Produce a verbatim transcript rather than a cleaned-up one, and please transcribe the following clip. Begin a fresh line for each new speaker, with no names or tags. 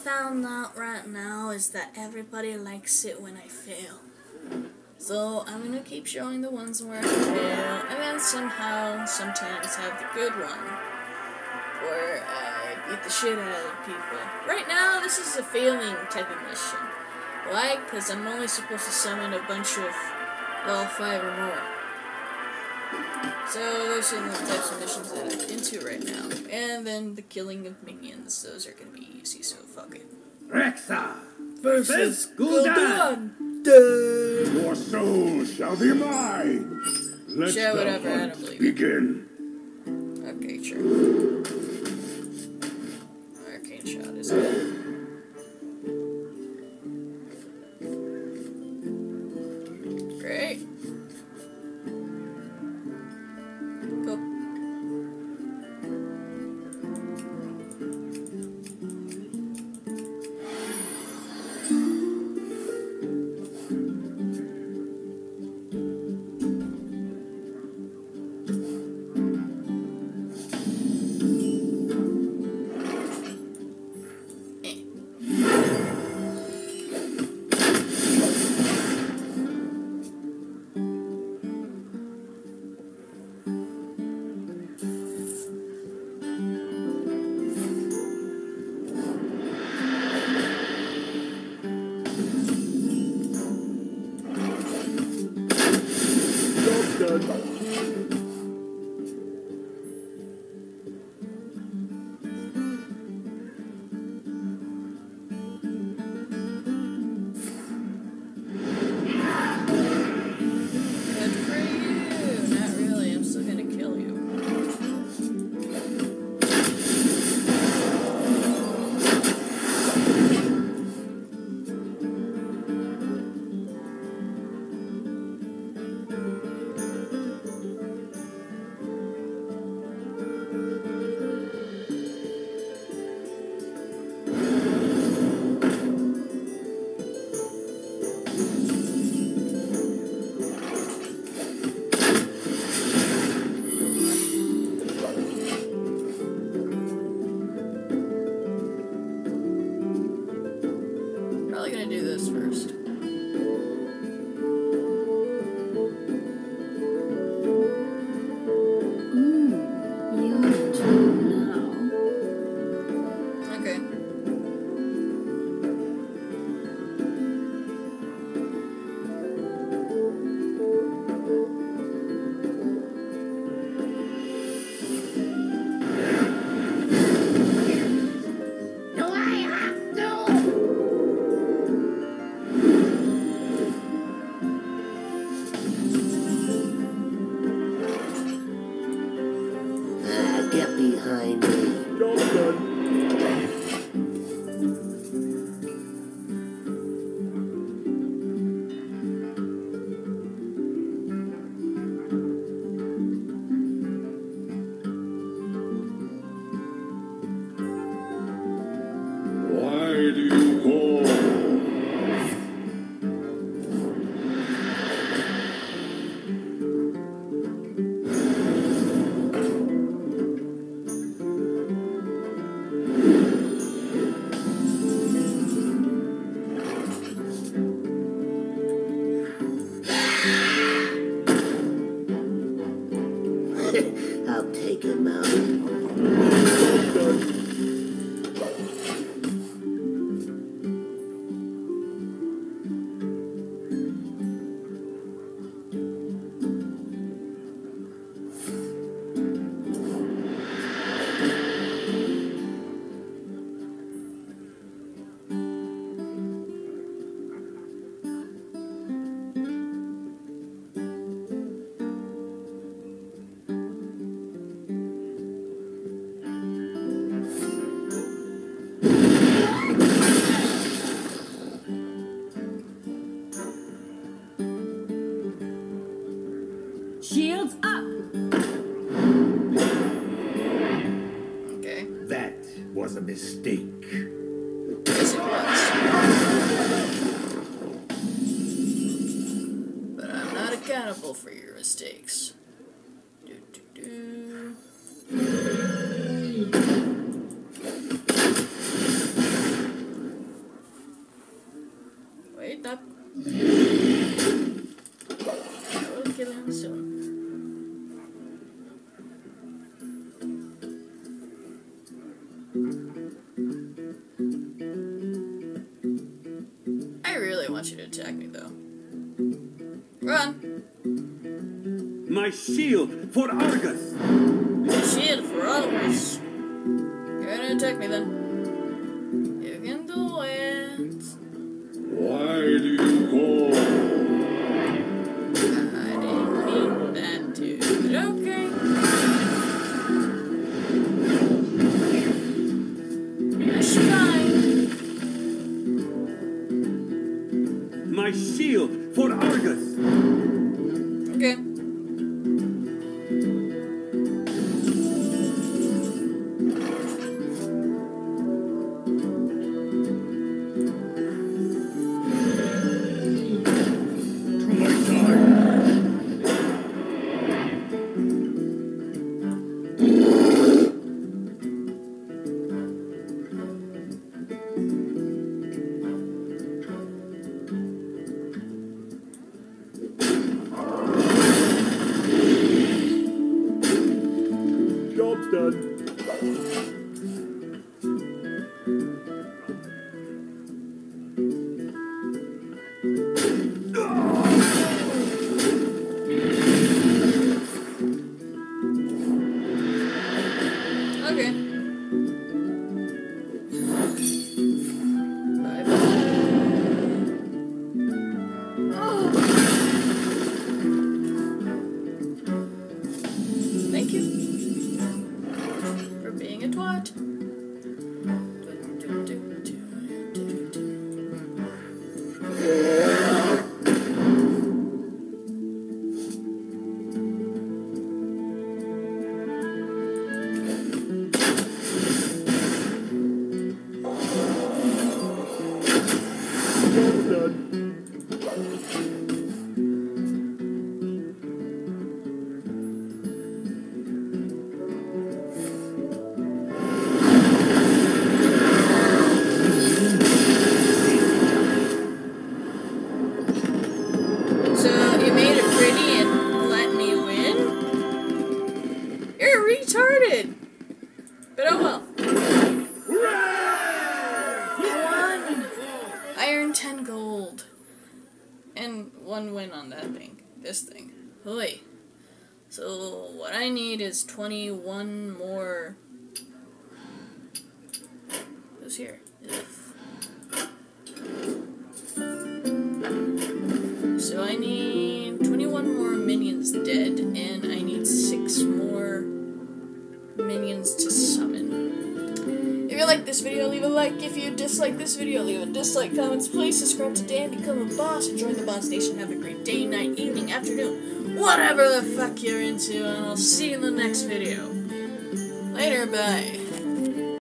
found out right now is that everybody likes it when I fail. So I'm gonna keep showing the ones where I fail, and then somehow, sometimes have the good one, where I beat the shit out of people. Right now, this is a failing type of mission. Why? Because I'm only supposed to summon a bunch of level five or more. So those are the types of missions that I'm into right now. And then the killing of minions, those are gonna be easy, so fuck it.
Rexxar
Versus
Gul'dan.
Gul'dan.
Your soul shall be mine. Let
Sure,
the
whatever, I
hunt
don't believe it.
begin.
Okay, sure. Arcane shot is good. Great. Go. Probably gonna do this first.
Mm, you're true now.
Okay.
Do I have to?
Ah, get behind me.
Job done. Why do you call?
I'll take him out.
Job done.
Shields up!
Okay.
That was a mistake.
Yes, it was. But I'm not accountable for your mistakes. Do, do, do. attack me, though. Run!
My shield for Argus.
Shield for Argus. You're gonna attack me, then. You can do it.
Why do you call?
I didn't mean that, dude. But okay. That's fine.
My shield for Argus.
Okay.
To my side. Job's done.
Okay. Bye bye. Oh. Thank you for being a twat.
Job's done.
So you made it pretty and let me win? You're retarded. But oh well. I won. I earned ten gold. And one win on that thing. This thing. Hoi. So what I need is twenty-one more. Who's here? So I need twenty-one more minions dead, and I need six more minions to summon. If you like this video, leave a like. If you dislike this video, leave a dislike. Comments, please subscribe today and become a boss. And join the Boss Nation. Have a great day, night, evening, afternoon, whatever the fuck you're into, and I'll see you in the next video. Later, bye.